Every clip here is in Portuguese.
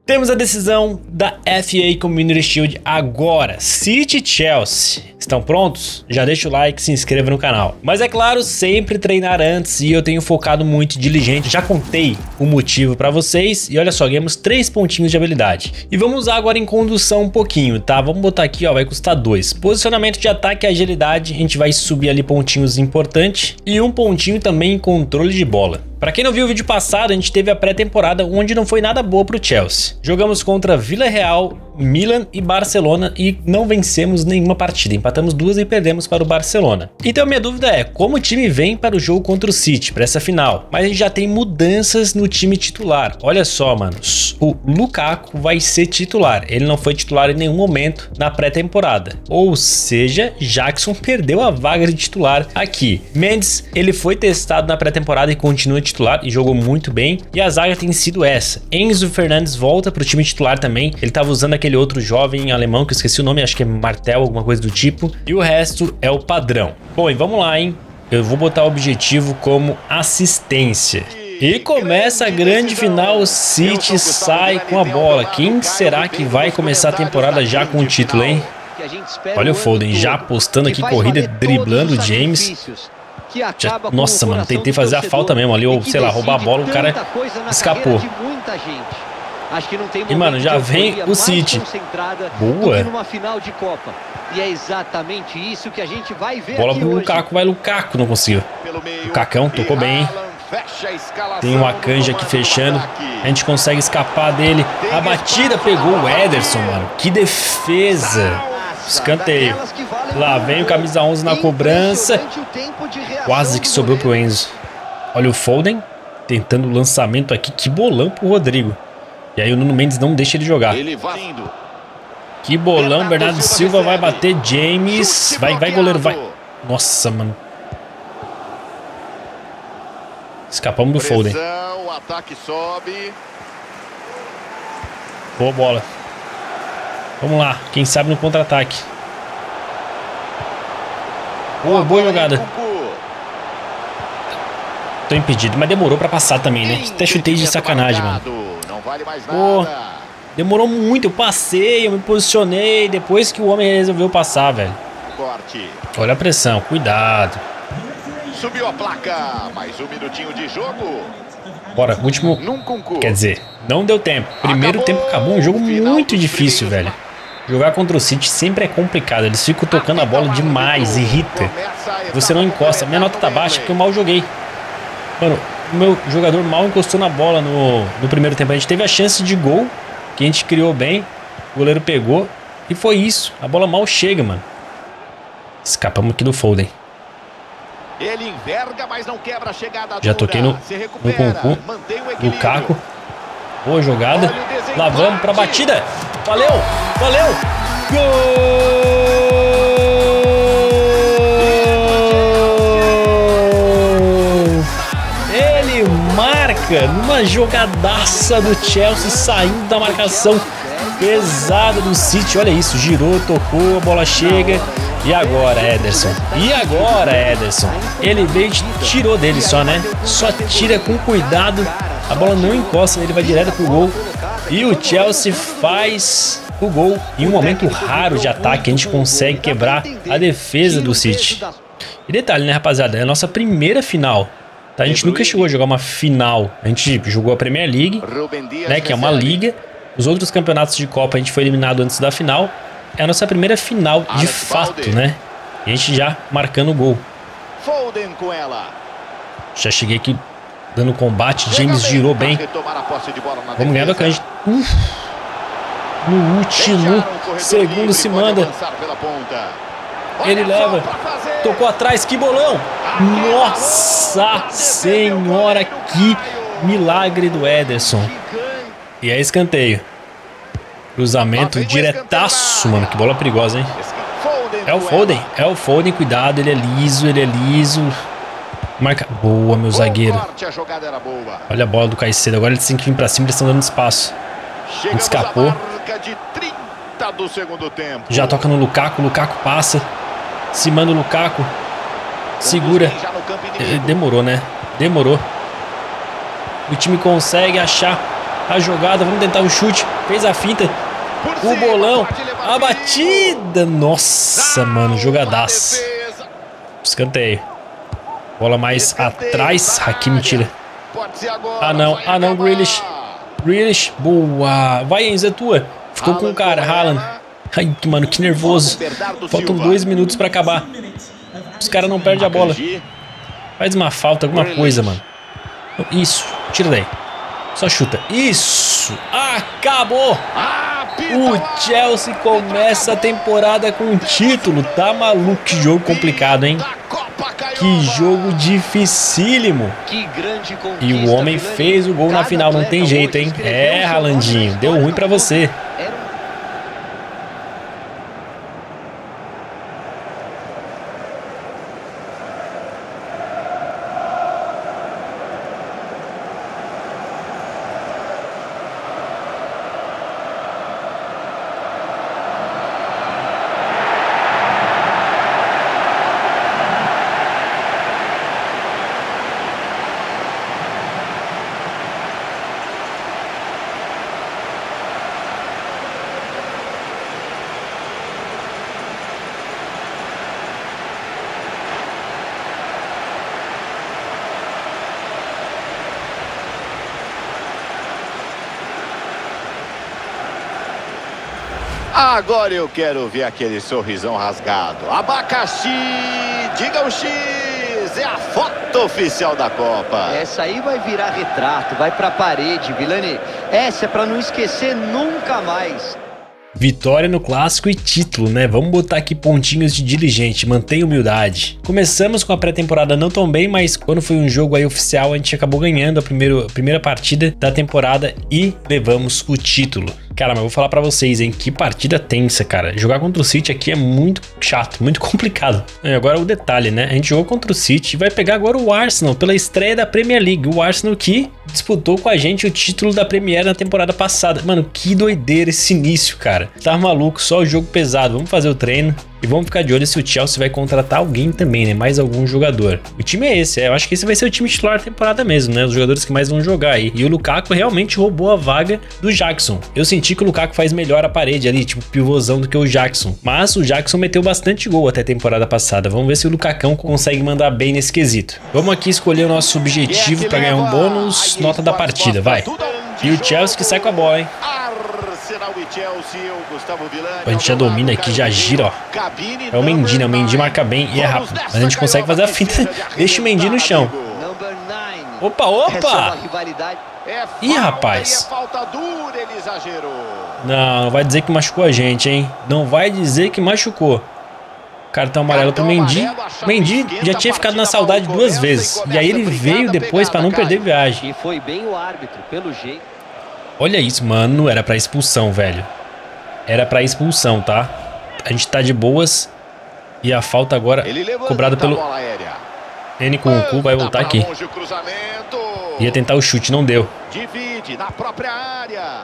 Temos a decisão da FA Community Shield agora. City e Chelsea. Estão prontos? Já deixa o like e se inscreva no canal. Mas é claro, sempre treinar antes e eu tenho focado muito e diligente. Já contei o motivo pra vocês e olha só, ganhamos 3 pontinhos de habilidade. E vamos usar agora em condução um pouquinho, tá? Vamos botar aqui, ó, vai custar 2. Posicionamento de ataque e agilidade, a gente vai subir ali pontinhos importantes e um pontinho também em controle de bola. Pra quem não viu o vídeo passado, a gente teve a pré-temporada onde não foi nada boa pro Chelsea. Jogamos contra Villarreal, Milan e Barcelona e não vencemos nenhuma partida. Empatamos 2 e perdemos para o Barcelona. Então minha dúvida é, como o time vem para o jogo contra o City, para essa final? Mas a gente já tem mudanças no time titular. Olha só, manos, o Lukaku vai ser titular. Ele não foi titular em nenhum momento na pré-temporada. Ou seja, Jackson perdeu a vaga de titular aqui. Mendes, ele foi testado na pré-temporada e continua titular e jogou muito bem. E a zaga tem sido essa. Enzo Fernandes volta para o time titular também. Ele estava usando aquele outro jovem alemão que eu esqueci o nome, acho que é Martel, alguma coisa do tipo. E o resto é o padrão. Bom, e vamos lá, hein? Eu vou botar o objetivo como assistência. E começa a grande final, o City sai com a bola. Quem será que vai começar a temporada já com o título, hein? Olha o Foden já apostando aqui corrida, driblando o James. Nossa, mano, tentei fazer a falta mesmo ali, ou sei lá, roubar a bola, o cara escapou. E mano, já vem o City. Boa. Bola pro Lukaku, vai Lukaku, não conseguiu. O Cacão tocou bem. Tem um Akanji aqui fechando. A gente consegue escapar dele. A batida pegou o Ederson, mano. Que defesa. Escanteio. Lá vem o camisa 11 na cobrança. Quase que sobrou pro Enzo. Olha o Foden tentando o lançamento aqui. Que bolão pro Rodrigo. E aí o Nuno Mendes não deixa ele jogar. Que bolão, Bernardo Silva vai bater, James. Vai goleiro, vai. Nossa, mano. Escapamos do Foden. Boa bola. Vamos lá, quem sabe no contra-ataque. Boa jogada. Tô impedido, mas demorou pra passar também, né? Até chutei de sacanagem, mano. Pô, demorou muito, eu passei, eu me posicionei, depois que o homem resolveu passar, velho. Olha a pressão, cuidado. Subiu a placa, mais um minutinho de jogo. Bora, último, quer dizer, não deu tempo. Primeiro tempo acabou, um jogo muito difícil, velho. Jogar contra o City sempre é complicado, eles ficam tocando a bola demais, irrita. Você não encosta, minha nota tá baixa porque eu mal joguei. Mano, o meu jogador mal encostou na bola no primeiro tempo. A gente teve a chance de gol, que a gente criou bem. O goleiro pegou e foi isso. A bola mal chega, mano. Escapamos aqui do Foden. Ele enverga, mas não quebra a chegada. Já toquei no Concon. Lukaku. Boa jogada. Lá vamos pra batida. Valeu! Gol! Numa jogadaça do Chelsea, saindo da marcação pesada do City. Olha isso, girou, tocou, a bola chega. E agora, Ederson? Ele veio e tirou dele só, né? Só tira com cuidado. A bola não encosta, ele vai direto pro gol. E o Chelsea faz o gol. Em um momento raro de ataque, a gente consegue quebrar a defesa do City. E detalhe, né, rapaziada? É a nossa primeira final. A gente nunca chegou a jogar uma final. A gente jogou a Premier League, né, que é uma liga. Os outros campeonatos de Copa a gente foi eliminado antes da final. É a nossa primeira final de fato, né? E a gente já marcando o gol. Já cheguei aqui dando combate. James girou bem. Vamos ganhar do Akanji. No último segundo se manda. Ele leva. Tocou atrás, que bolão! Nossa senhora, que milagre do Ederson. E é escanteio. Cruzamento diretaço, mano. Que bola perigosa, hein? É o Foden, cuidado, ele é liso. Marca. Boa, meu zagueiro. Olha a bola do Caicedo. Agora eles têm que vir pra cima, eles estão dando espaço. A gente escapou. Já toca no Lukaku, passa. Se manda o Lukaku. Segura. Demorou, né? O time consegue achar a jogada, vamos tentar o chute. Fez a finta, o bolão, a batida. Nossa, mano, jogadaço. Escanteio. Bola mais atrás. Hakimi tira. Ah não, Grealish. Grealish, boa. Vai, Enzo, é tua. Ficou com o cara, Haaland. Ai, mano, que nervoso. Faltam 2 minutos pra acabar. Os caras não perdem a bola. Faz uma falta, alguma coisa, mano. Isso, tira daí. Só chuta. Isso, acabou. O Chelsea começa a temporada com um título. Tá maluco, que jogo complicado, hein? Que jogo dificílimo. E o homem fez o gol na final, não tem jeito, hein? É, Haalandinho, deu ruim pra você. Agora eu quero ver aquele sorrisão rasgado. Abacaxi, diga o X, é a foto oficial da Copa. Essa aí vai virar retrato, vai pra parede, Vilani. Essa é pra não esquecer nunca mais. Vitória no clássico e título, né? Vamos botar aqui pontinhos de diligente, mantenha humildade. Começamos com a pré-temporada não tão bem, mas quando foi um jogo aí oficial, a gente acabou ganhando a primeira partida da temporada e levamos o título. Cara, mas eu vou falar pra vocês, hein? Que partida tensa, cara. Jogar contra o City aqui é muito chato, muito complicado. E agora o detalhe, né? A gente jogou contra o City e vai pegar agora o Arsenal pela estreia da Premier League. O Arsenal que disputou com a gente o título da Premier na temporada passada. Mano, que doideira esse início, cara. Tá maluco, só o jogo pesado. Vamos fazer o treino. E vamos ficar de olho se o Chelsea vai contratar alguém também, né? Mais algum jogador. O time é esse, eu acho que esse vai ser o time titular da temporada mesmo, né? Os jogadores que mais vão jogar aí. E o Lukaku realmente roubou a vaga do Jackson. Eu senti que o Lukaku faz melhor a parede ali, tipo pivôzão do que o Jackson. Mas o Jackson meteu bastante gol até a temporada passada. Vamos ver se o Lukakão consegue mandar bem nesse quesito. Vamos aqui escolher o nosso objetivo para ganhar um bônus. Nota da partida, vai. E o Chelsea que sai com a bola, hein? A gente já domina aqui, já gira, ó. É o Mendy, né? O Mendy marca bem e é rápido. Mas a gente consegue fazer a finta. Deixa o Mendy no chão. Opa, opa! Ih, rapaz. Não vai dizer que machucou a gente, hein? Não vai dizer que machucou. Cartão amarelo pro Mendy. O Mendy já tinha ficado na saudade 2 vezes. E aí ele veio depois pra não perder viagem. E foi bem o árbitro, pelo jeito. Olha isso, mano. Era pra expulsão, velho. Era pra expulsão, tá? A gente tá de boas. E a falta agora cobrada pelo Nkunku vai voltar aqui. Ia tentar o chute, não deu. Divide na própria área.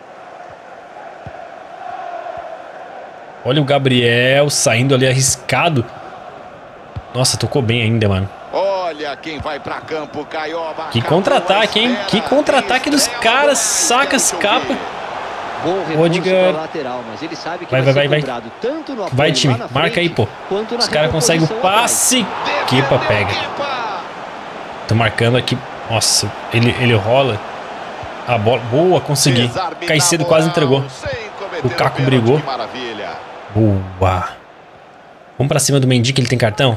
Olha o Gabriel saindo ali arriscado. Nossa, tocou bem ainda, mano. Olha quem vai pra campo, Caioba. Que contra-ataque, hein? Que contra-ataque dos caras. Saca, escapa. Odiger. Vai. Vai, time. Marca aí, pô. Os caras conseguem o passe. Kepa pega. Tô marcando aqui. Nossa, ele rola. A bola. Boa, consegui. Caicedo quase entregou. O Caco brigou. Boa. Vamos pra cima do Mendy, que ele tem cartão.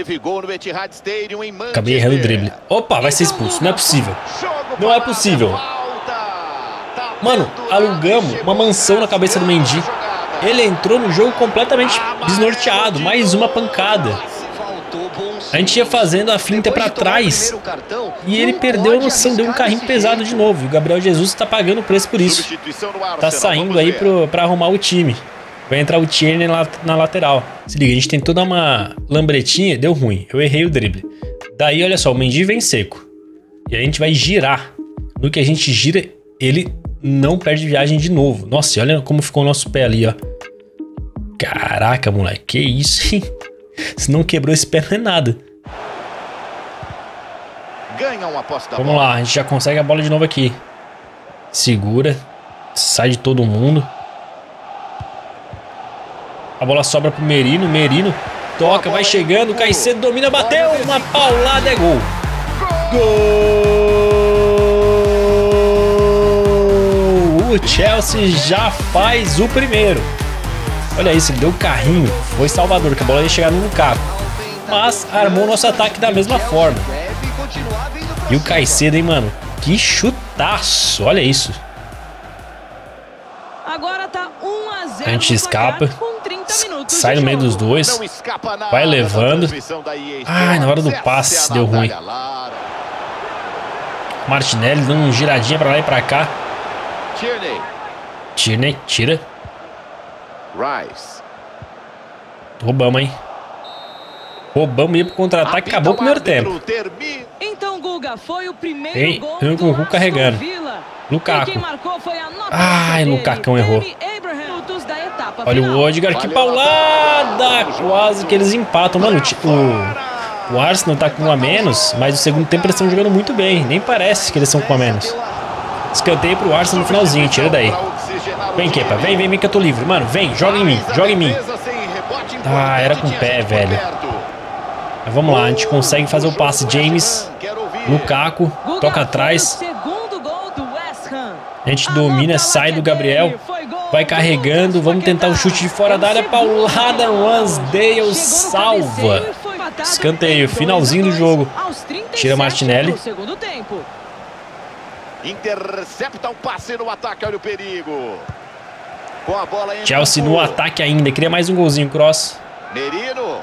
Acabei errando o drible. Opa, vai ser expulso. Não é possível. Não é possível. Mano, alugamos uma mansão na cabeça do Mendy. Ele entrou no jogo completamente desnorteado. Mais uma pancada. A gente ia fazendo a finta pra trás. E ele perdeu a noção, deu um carrinho pesado de novo. E o Gabriel Jesus tá pagando o preço por isso. Tá saindo aí pra arrumar o time. Vai entrar o Tierney na lateral. Se liga, a gente tentou dar uma lambretinha, deu ruim. Eu errei o drible. Daí, olha só, o Mendy vem seco. E aí a gente vai girar. No que a gente gira, ele não perde viagem de novo. Nossa, e olha como ficou o nosso pé ali, ó. Caraca, moleque, que isso, hein? Se não quebrou esse pé, não é nada. Ganha uma posse da Vamos lá, a gente já consegue a bola de novo aqui. Segura. Sai de todo mundo. A bola sobra pro Merino. Merino toca, vai chegando. Caicedo domina, bateu. Uma paulada, é gol. Gol! O Chelsea já faz o primeiro. Olha isso, ele deu um carrinho. Foi Salvador, que a bola ia chegar no Lukaku. Mas armou nosso ataque da mesma forma. E o Caicedo, hein, mano? Que chutaço. Olha isso. Agora tá 1-0. A gente escapa. Sai no meio dos dois. Vai levando. Ai, na hora do passe deu ruim. Martinelli dando uma giradinha pra lá e pra cá. Tierney, tira. Roubamos, hein? Roubamos e pro contra-ataque. Acabou o primeiro tempo. Então, Guga, foi o primeiro gol do Aston carregando. Lukaku. Ai, Lukakão errou. Olha o Odegaard, que paulada! Quase que eles empatam. Mano, o Arsenal tá com um a menos, mas no segundo tempo eles estão jogando muito bem. Nem parece que eles estão com um a menos. Escanteio pro Arsenal no finalzinho, tira daí. Vem, Kepa, vem que eu tô livre. Mano, vem, joga em mim, joga em mim. Ah, era com o pé, velho. Mas vamos lá, a gente consegue fazer o passe. James, Lukaku, toca atrás. A gente domina, sai do Gabriel. Vai carregando, vamos tentar o chute de fora da área. Paulada, Ramsdale salva. Escanteio, finalzinho do jogo. Tira Martinelli. Intercepta o passe no ataque, olha o perigo. Com a bola Chelsea no ataque ainda, queria mais um golzinho, cross. Merino.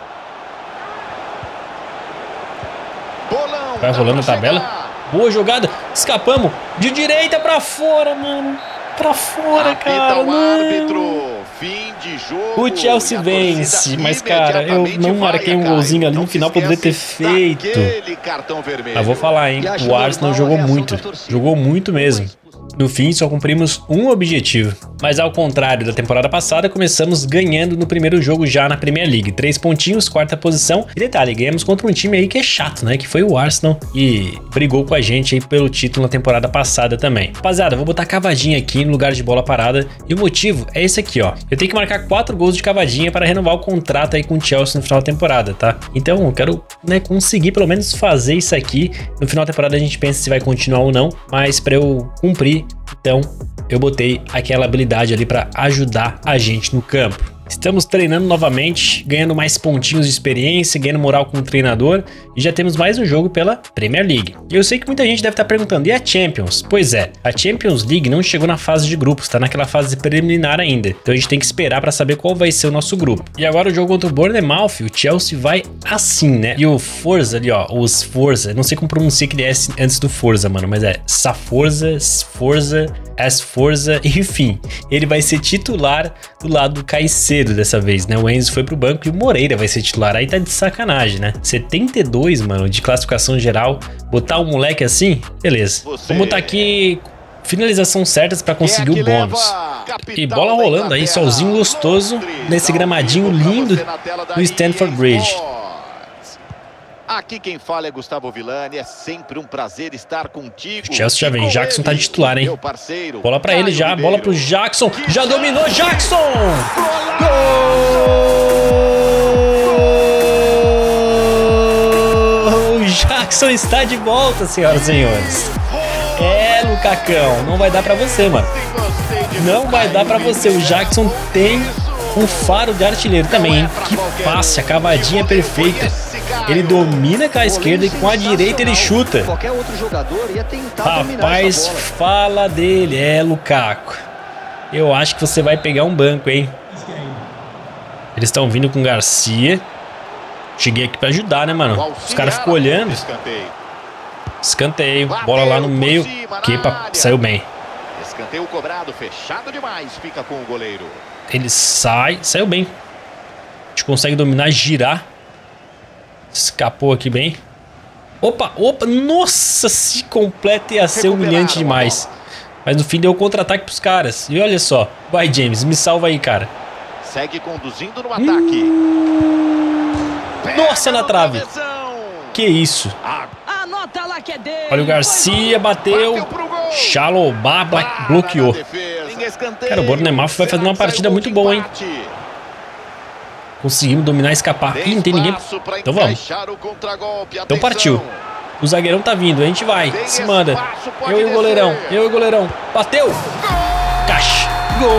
Bolão. Vai rolando a tabela. Boa jogada, escapamos. De direita pra fora, mano. Pra fora, cara. Fim de jogo. O Chelsea vence, mas cara, eu não marquei um golzinho ali no final, poderia ter feito. Mas vou falar, hein, o Arsenal jogou muito mesmo. No fim, só cumprimos um objetivo. Mas ao contrário da temporada passada, começamos ganhando no primeiro jogo já na Premier League. 3 pontinhos, 4ª posição. E detalhe, ganhamos contra um time aí que é chato, né? Que foi o Arsenal e brigou com a gente aí pelo título na temporada passada também. Rapaziada, vou botar cavadinha aqui no lugar de bola parada. E o motivo é esse aqui, ó. Eu tenho que marcar 4 gols de cavadinha para renovar o contrato aí com o Chelsea no final da temporada, tá? Então eu quero, né, conseguir pelo menos fazer isso aqui. No final da temporada a gente pensa se vai continuar ou não. Mas para eu cumprir, então eu botei aquela habilidade ali para ajudar a gente no campo. Estamos treinando novamente, ganhando mais pontinhos de experiência, ganhando moral com o treinador e já temos mais um jogo pela Premier League. E eu sei que muita gente deve estar perguntando, e a Champions? Pois é, a Champions League não chegou na fase de grupos, tá naquela fase preliminar ainda. Então a gente tem que esperar para saber qual vai ser o nosso grupo. E agora o jogo contra o Bournemouth, o Chelsea vai assim, né? E o Forza ali, ó, os Forza, não sei como pronunciar aquele S antes do Forza, mano, mas é Saforza, Forza, enfim. Ele vai ser titular do lado do Caicedo dessa vez, né? O Enzo foi pro banco e o Moreira vai ser titular. Aí tá de sacanagem, né? 72, mano, de classificação geral. Botar um moleque assim? Beleza. Vamos botar aqui finalização certas pra conseguir o bônus. E bola rolando aí, solzinho gostoso nesse gramadinho lindo do Stamford Bridge. Aqui quem fala é Gustavo Villani, é sempre um prazer estar contigo. O Chelsea já vem, Jackson tá de titular, hein? Bola pra ele já, bola pro Jackson, já dominou Jackson! Gol! O Jackson está de volta, senhoras e senhores. É, Lucacão, não vai dar pra você, mano. Não vai dar pra você, o Jackson tem um faro de artilheiro também, hein? Que passe, a cavadinha perfeita. Ele domina com a esquerda e com a direita ele chuta. Rapaz, fala dele. É, Lukaku. Eu acho que você vai pegar um banco, hein? Eles estão vindo com Garcia. Cheguei aqui pra ajudar, né, mano? Os caras ficam olhando. Escanteio. Bola lá no meio. Kepa saiu bem. Escanteio cobrado, fechado demais. Fica com o goleiro. Ele saiu bem. A gente consegue dominar, girar. Escapou aqui bem. Opa, nossa, se completa ia ser humilhante demais. Mas no fim deu contra-ataque pros caras. E olha só, vai James, me salva aí, cara. Segue conduzindo no ataque. Nossa, na trave. Que isso. Olha o Garcia, bateu. Chalobah bloqueou. Cara, o Neymar vai fazer uma partida muito boa, hein? Conseguimos dominar e escapar. Ih, não tem ninguém. Então vamos. Então partiu. O zagueirão tá vindo, a gente vai. Se manda. Eu e o goleirão. Eu e o goleirão. Bateu. Caixa. Gol!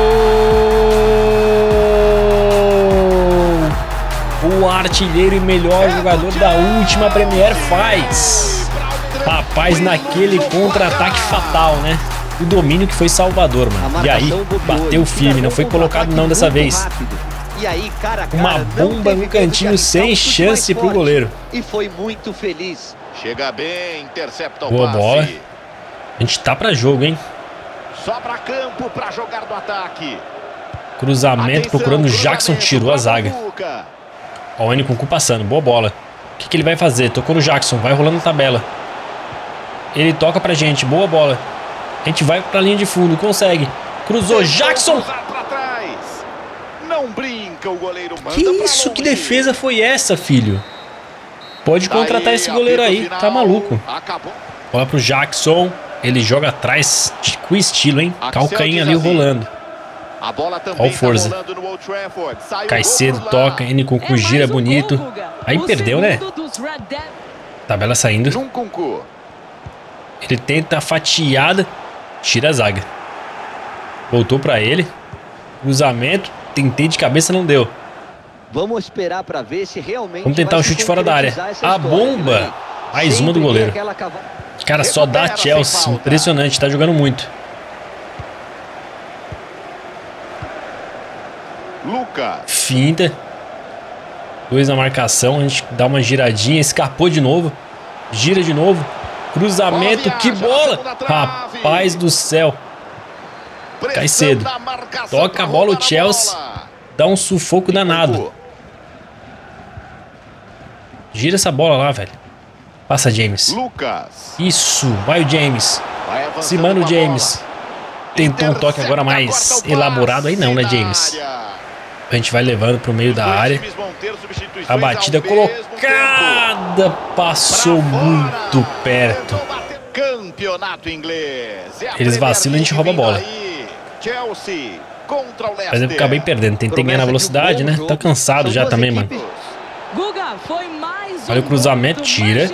O artilheiro e melhor jogador da última Premier faz. Rapaz, naquele contra-ataque fatal, né? O domínio que foi salvador, mano. E aí, bateu firme, não foi colocado não dessa vez. Uma bomba no cantinho sem chance pro goleiro. E foi muito feliz. Chega bem, intercepta o boa passe. bola. A gente tá pra jogo, hein? Sobra campo pra jogar do ataque. Cruzamento. Atenção, procurando o Jackson, tirou a zaga. Ó, o Nkunku passando, boa bola. O que ele vai fazer? Tocou no Jackson, vai rolando na tabela. Ele toca pra gente, boa bola. A gente vai pra linha de fundo, consegue. Cruzou, Jackson! Não brinca, o goleiro manda. Que isso? Que defesa foi essa, filho? Pode contratar esse goleiro aí, tá maluco. Bola pro Jackson. Ele joga atrás com estilo, hein? Calcanho ali rolando. Olha o Forza. Caicedo toca, Nkunku gira bonito. Aí perdeu, né? Tabela saindo. Ele tenta a fatiada. Tira a zaga. Voltou pra ele. Cruzamento. Tentei de cabeça, não deu. Vamos esperar para ver se realmente. Vamos tentar o chute fora da área. A bomba. Mais uma do goleiro. Cara, só dá Chelsea. Impressionante, tá jogando muito. Finta. 2 na marcação. A gente dá uma giradinha. Escapou de novo. Gira de novo. Cruzamento. Que bola! Rapaz do céu. Caicedo. Toca a bola o Chelsea. Dá um sufoco danado. Gira essa bola lá, velho. Passa, James. Isso. Vai o James. Se manda o James. Tentou um toque agora mais elaborado. Aí não, né, James? A gente vai levando pro meio da área. A batida colocada. Passou muito perto. Eles vacilam, a gente rouba a bola. Mas eu acabei perdendo. Tentei ganhar na velocidade, né? Tá cansado já também, mano. Olha o cruzamento, tira.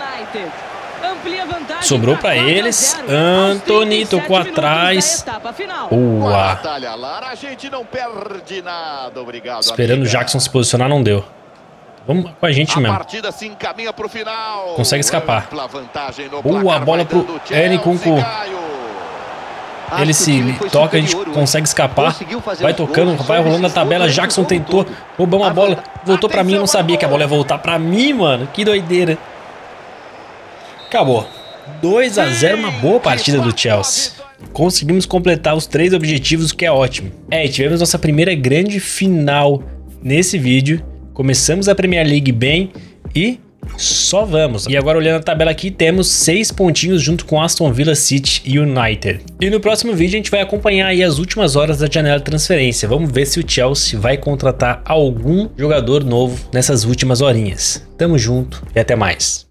Sobrou pra eles. Antony tocou atrás. Boa. Esperando o Jackson se posicionar, não deu. Vamos com a gente mesmo. Consegue escapar. Boa bola pro Nkunku. Ele se toca, a gente consegue escapar. Vai tocando, vai rolando a tabela. Jackson tentou, roubou uma bola. Voltou pra mim, eu não sabia que a bola ia voltar pra mim, mano. Que doideira. Acabou. 2 a 0, uma boa partida do Chelsea. Conseguimos completar os 3 objetivos, o que é ótimo. E tivemos nossa primeira grande final nesse vídeo. Começamos a Premier League bem e só vamos. E agora olhando a tabela aqui, temos 6 pontinhos junto com Aston Villa, City e United. E no próximo vídeo a gente vai acompanhar aí as últimas horas da janela de transferência. Vamos ver se o Chelsea vai contratar algum jogador novo nessas últimas horinhas. Tamo junto e até mais.